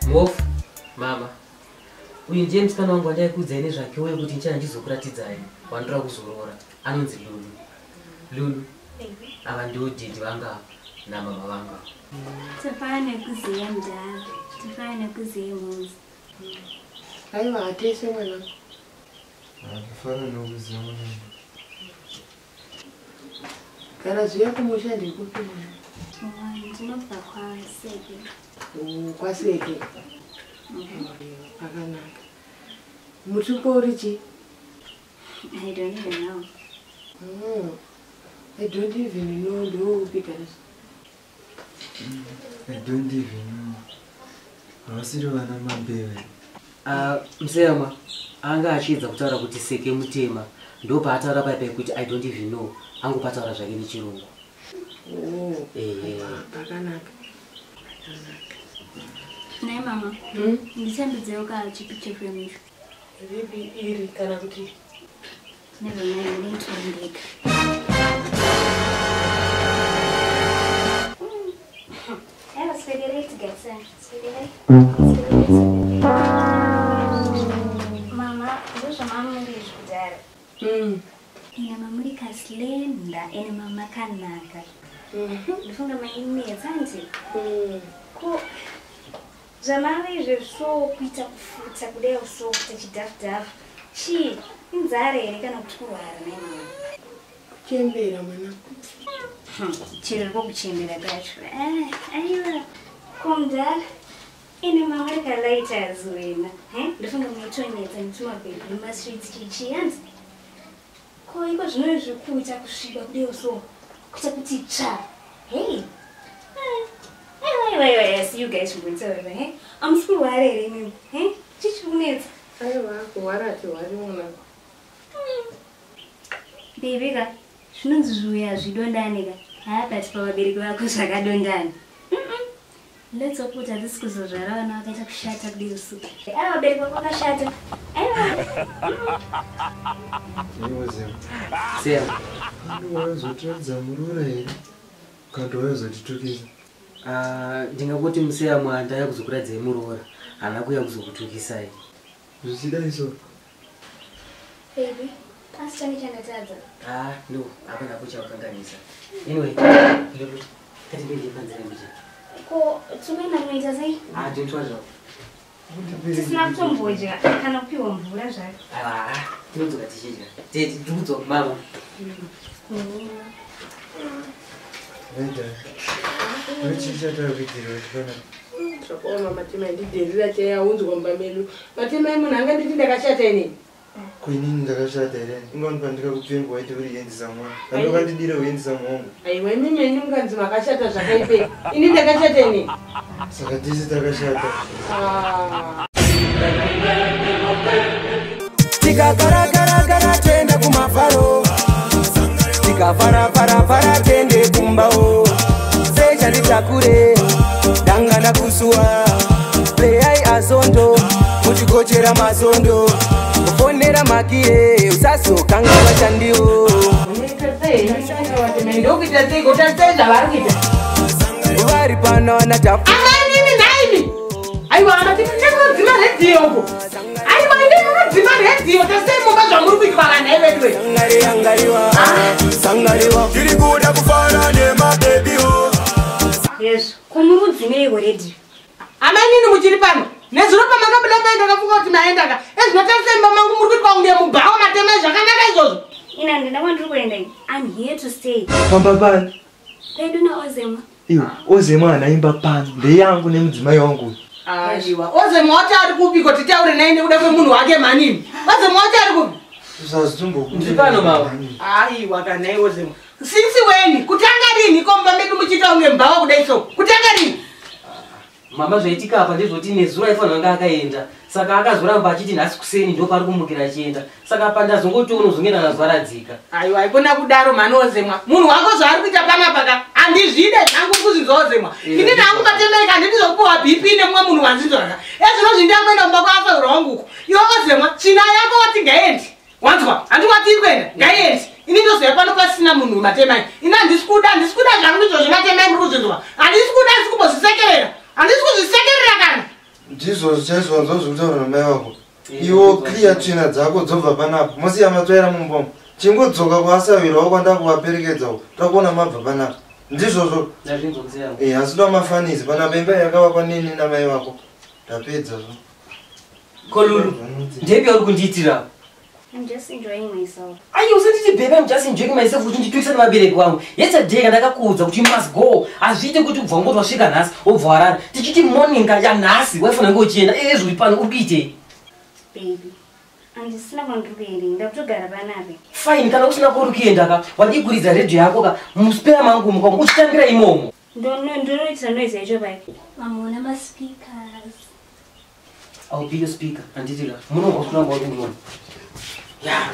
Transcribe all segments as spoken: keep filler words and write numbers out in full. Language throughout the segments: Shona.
Mofu, mama. Uyu ndiye musikana wangu wandaikuudzai nezvake uye kuti ndichana ndizokuratidzai wandora kuzorora. Anonzi Lulu. Lulu. Ava ndiwo dhedhi vanga namama vanga. Tafane kuziya mdala. Tafane kuziya muzi. Aiwa atese mwana. Akifana nokuziya mwana. Kana zuya kumusha ndikupi mwana. Ndinobva kwaseke. Oh, kwaseke. Pakanaka. Mutupo urichi? I don't even know. Oh. I don't even know the whole pictures. I don't even know. Havasiri vana mambewe. Ah, Msema anga achidza kutaura kuti seke mutema ndo paataura paipai kuti I don't even know. Angu pataura zvake nechirungu. Oh. Eh. Pakanaka. Nai mama. Hmm? Ndichandudzewo ka chipicture frame icho. Ripi iri kana kuti Never mind, I need to make. I was very late to get sent. Mama, this is mama English kudara. Hmm. Ina mamuri kaslenda, ina mama kanaka. Mhm. Ndifunga maini yezanzi. Hmm. Ko zvamave zvezvo kuita kufuta kudai uso kuita chidhafu-dhafu chii inzara here kana kuti kurwara nai mama Kuchembera mwana. chiro riko kuchembera kacho aiwa komudhara ine mama rikalaita zuwena ndofunga muitonetsa netumabhebhi mastreets chichiyanzi ko iko zvino zvekuita kusviba kudai uso kuita kuti tsva hei Anyway, I see you guys from Windsor, eh? I'm school worried, I mean, eh? Teach you minutes. Aiwa kuwara ti wari mwana. Baby, ga, shinonzi zvuya zvidondani ga. Hapati pavabereki vako zvakadondani. Let's hope kuti hatisi kuzozvara vana vakaita kushata kudai usiku. Aiwa vabereki vako vakashata. Aiwa. Iwozema. Sema. Ndiwaizotiradza murura here. Kandi waizotitukisa. Ah, ndingangoti Museyamwa handaya kuzokuradzai muroora. Hana kuuya kuzokutukisai. Zvichida iso. Baby, asi chani chandatadza. Ah, no, hapana kuchakukanganisa. Anyway, Lulu, katibende panzira muje. Ko tumena munoita sei? Ah, ndinotwa zvavo. Tisina kutombodya kana kupiwa mvura zvake. Ah, tinodzoka tichidya. Teti, ndikudzoka mama. Venda. Vachichataura kuitira vachifana. Zvakaoma matemai ndidherera chaya unzwa mumba medu. Matemai munhu anga nditi ndakashata inini. Kuinini ndakashata here. Ingoni pandikakupemba waiti uriendesa mwana. Andokandidira uendesa mwangu. Aiwa imimi ini munganzi makashata zvakaipei. Ini ndakashata inini. Saka tisi takashata. Ah. Tikakarakara tende kumafaro. Tikafara-fara-fara tende kumbao. Secha litakure dangana kusua. Playai azondo muchikochera mazondo. Kufonera makie usaso kanga wachandiwo. Vari pano wanatafu. Amanini naimi. Aiwa anatimi nekudzima radio uko. Aiwa ndinodzima radio tasemo bazvamuri kuitwa vanhu vedu. Sangari angariwa. Sangariwa. Tiri kuda kufara nemabebi o. Yes, kumurudzimeiko radio. Amanini muchiri pano. Nezuro pamakabuda maenda kafunga kuti maendaka. Ezvinotasemba mangu muri kuitwa kunge mubhawa matema zvakanaka izvozvo. Ina ndenda kwandiri kuenda ini. I'm here to stay. Pamba pani. Pedu naOzemwa. Iwe, Ozemwa anaimba pani. Ndeyangu nemudzimai wangu. Aiwa, Ozemwa wati ari kupi kuti taure naye nekuda kwemunhu wake manini. Ozemwa wati ari kupi? Usazitumbo. Ndipano mama. Aiwa kana Ozemwa. Since when? Kutanga rini komba medu muchita unge mbhawa kudai so. Kutanga rini? Mama zvaitika apa ndezvoti nezuro aifanira anga akaenda. Saka akazoramba achiti nhasi kuseni ndo pari kumukira achienda. Saka pandazongoti unozongenda nazvaradzika. Aiwa, ikona kudaro mano Ozemwa. Munhu wako zvaari kuita panapa andizvide zvangu kuzinzwa Ozemwa. Ini ndangu katemeka ndinozopuwa B P nemumwe munhu wanzinzwaka. Ezvino ndingaenda kumba kwako ronguko. Iwe Ozemwa, china yako wati ngaendi. Wanzwa? Andikwati kwenda. Ngaendi. Ini ndozoya pano pasina munhu matemai. Ina ndisikuda ndisikuda zvangu izvozvo matemai muri kuzinzwa. Andisikuda ndisikumbozvisekerera. Andisi kuzvisekerera kana. ndizvo zvichaizwanzwa zvokutaura namai wako iwo clear tsvina dzako dzobva panapo musiya matsvaira mumbomo chingodzoka kuasavirawo kwandakuvaperekedzawo takuona mabva panapa ndizvozvo asi tomafanizi panapa imba yakavakwa nini namai vako tapedza zvo Kolulu ndepi uri kundiitira I'm just enjoying myself. Ayi usanditi baby I'm just enjoying myself kuti nditwisa nemabereki wangu yesterday kandakakuudza kuti you must go azviite kuti ubva ngoti wasvika nhasi wobva warara tichiti morning yanhasi waifana ngo uchienda ezvi uri pano uri kuitei Baby andisina kwandiri kuenda ndakutogara panape fine kana usina kuri kuenda ka wadiguridza redhiyo yako ka muspera mangu muka uchitambira imomo ndinoitira noise yacho pai mamona maspeakers I'll be your speaker anditi ka munonga usikuramba uri kundiona ya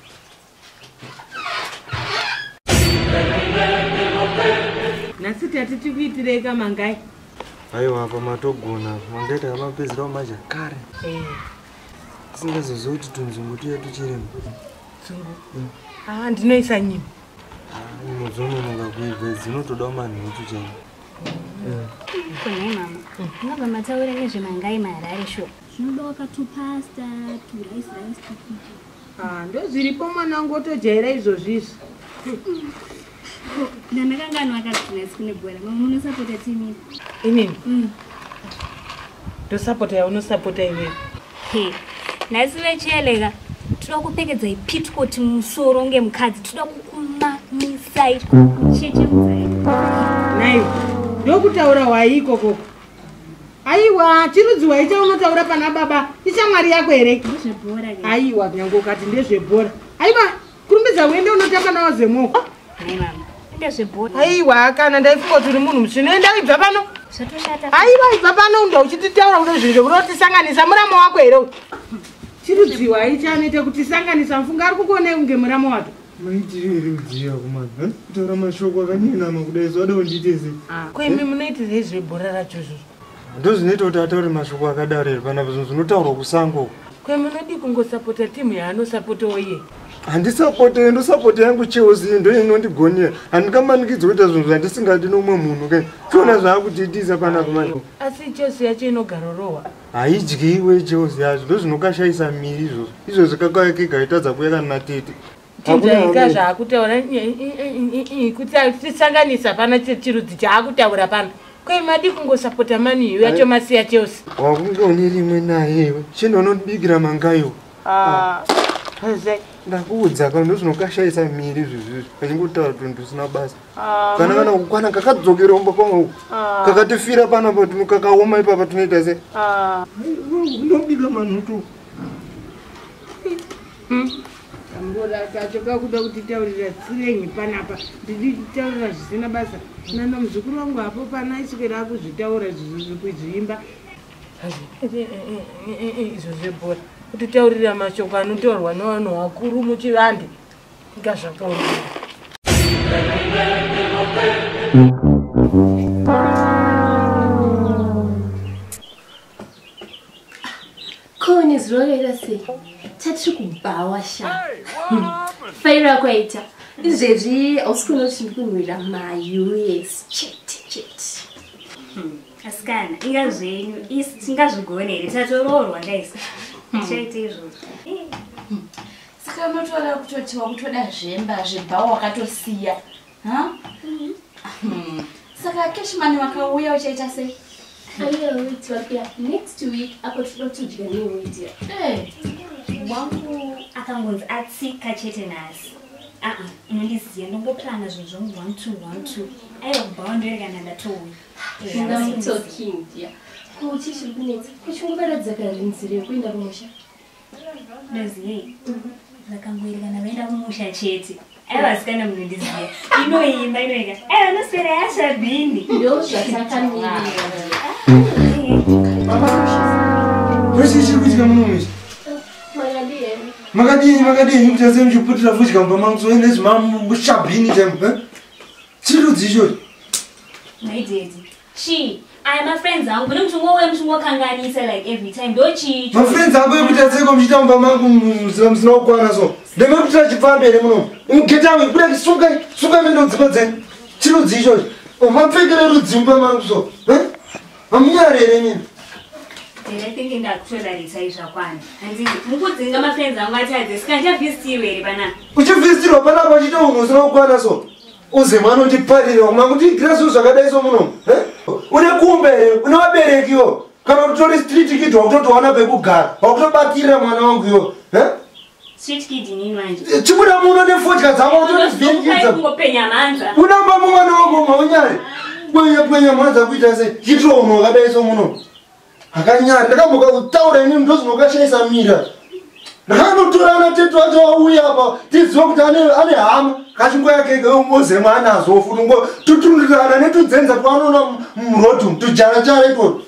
nhasi tati tikuitirei kamangai aiwa pamatogona mangaita kamapedzirawo maja kare tisingazoziva kuti tunzvimbo tuya tuchirema dzungu ah ndinoisa nyimo nyimo dzononoka kuibve dzinotodawo manhutu chai konai mama unobva mataura nezvemangai maharare sho zvinodawo katupasta turice rice ah ndozviripo mwanangu otojaira izvozvo izvi ndandakangano akazvinasi kune bhora mama munosapota timi inini ndosapota yaunosapota iwewe he nhasi vecheleka toda kupfekedzai pitkoti musoro ngemukadzi toda kukumamisai kuchechemudzai naiwe ndokutaura hwai ikokoko aiwa chirudzi hwaicha unotaura pana baba ishamwari yako here ndezvebhora aiwa kunyange ukati ndezvebhora aiwa kurumbidza uende unotamba nawo zemoko hai mama ndezvebhora aiwa kana ndaifungoti uri munhu zvinoenda ibva pano zvatoshata aiwa ibva pano unda uchititaura kuno zvinhu zvekurotisanganisa muramo wako here chirudziwa aicha anoita kutisanganisa mfunga ari kukuonei kunge muramo wato maitirei rudziva kumana kutaura mashoko akanyenama kudai zvada kunditese kwemi munoitirei zvebhora racho izvozvo ndo zvinoita kuti ataure mashoko akadaro here panapa zvinhu zvinotaurwa kusango kwemi unodi kungosapota timu yaanosapotawo iye handisapotei ndosapota yangu chelsea ndo inondigonera handingamanikidzwa kuita zvinhu zvandisingadi nomwe munhu kai tiona zvaakutiitisa panapa mai asi chelsea yacho inogara rohwa haidyiwe chelsea yacho ndo zvinokashayisa miri izvozvo izvo zvakakayakika itadza kuya kana natete tinjaika zvaakutaura kuti tisanganisa pana chirudzi chaakutaura pano kwemadi kungosapota maniyo yacho masiya chelsea wakunge une rimwe nayewe chino unondibikira mangaiwo ndakuudza ka ndo zvinokashayisa miri izvizvizvi kachingotaura kuti ndisina basa kana kana kukwana kakadzokera umba kwamau kakatifira panapa kakaoma ipapa tunoita se ndobika manhutu ambora tacho kakuda kutitaurira tsirenyi panapa ndiditaurira zvisina basa nana muzukuru wangu apo pana iswera akuzvitaura zvimba izvo zvebhora kutitaurira mashoko anotaurwa nevanhu vakuru muchivande ngazvakaona kone zviroveera sei tatiri kubhawa sha faira kwaita izvezvi hausi kuona kuti ndikunwira maus chete chete asi kana inga zvenyu isi tingazvigone here tatoroorwa ndaisa tichaite izvozvo saka unotaura kutoti wakutoda zvemba zvebhawa wakatosiya saka keshimani wakauya uchaita sei aiyaitiwapia next week apo toda kutodya newedia wangu akangonzi atsika chete nhasi aa unondiziva ndongoplana zvinhu zvangu one two one two aiwa kubhawa ndoerekana ndatouya ndamutoking dia kuti zviri kunetsa kuchingovaradza karinzire yekuenda kumusha ndoziyei vakangoerekana vaenda kumusha chete aivasikana munondiziva inoimba inoika aiva noswera yashabhini ndo zvatakamira kwese chiri kuitika munomuisa makadini makadini kuti ase muchiputira fudya mumba mangu soende zvimamushabhini taimu chirudzi ichori maidedi chi aya mafriends angu mune muchingouya muchingokanganisa like every time ndo chicho mafriends ako ekuti atseko muchiita mumba mangu musina kukwana so ndemaputira chipambere munomu imugetawe kuda sungai sungai mendo dzimba dzenyu chirudzi ichori mapfekere rudzi mumba mangu so hamunyari here nyini I think ndakutodarisa izvakwana. Handiti mukudzinga mafriends angu atadze sikanjavhisiwe here panapa. Uchivhistirwa panapa uchita unhu usina kukwana so. Uze mwana undiparire mwangu kuti grass zvakadai so muno. Une kumbe une vabereki yo. Kana kutori street kid wakutotowana pekugara. Wakutobatirira mwana wangu yo. Street kid nini manje? Chibuda muno nefotya dzako kutotivhiringidza. Kungopenya manza. Unamba mwana wangu maunyari. Kwenya kwenya manza kuita sei. Chitiro unhu wakadai so muno. Akanyara ndakamboka kutaura ini ndo zvinokashaisa mira. Ndakanotorana tetu wacho wauya apa tidziwa kuti ane ane hama kachingo yake umoze mwana azofuta ngo tutundirana netudzenza twanona murodhu tujara chare to.